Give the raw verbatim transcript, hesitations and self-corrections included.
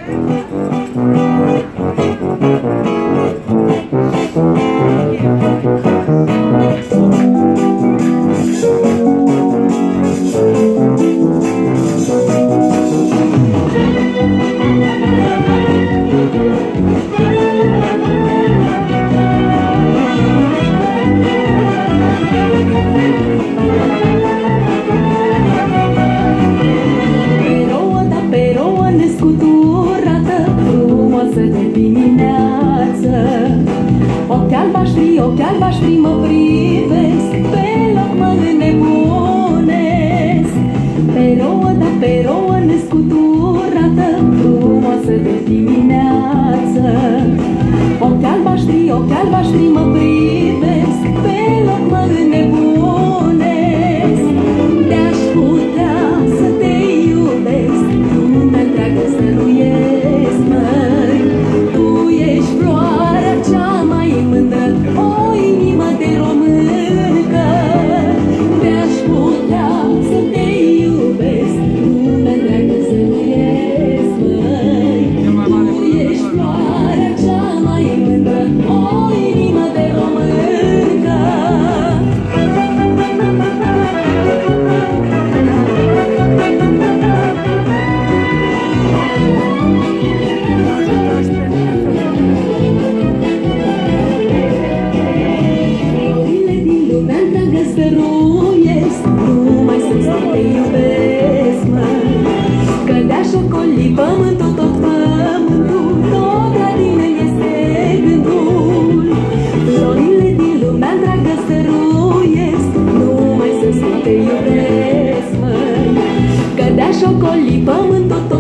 Ochi albaștri, ochi albaștri mă privesc, pe loc mă înnebunesc. Pe rouă, da pe rouă nescuturată, frumoasă de dimineață. Ochi albaștri, ochi albaștri mă privesc, pe loc mă înnebunesc. De-aș putea să te iubesc, lumea întreagă stăruiesc, măi. Tu ești floarea cea mai mândră, o inimă de româncă. De-aș putea să te iubesc, lumea întreagă stăruiesc, măi. Tu ești floarea cea mai mândră, o inimă de româncă. Florile din lumea întreagă stăruiesc, numai să-ți te iubesc, măi. Că de-aș ocoli pământul, tot pământul, tot la tine este gândul. Florile din lumea întreagă stăruiesc, numai să-ți te iubesc, măi. Că de-aș ocoli pământul, tot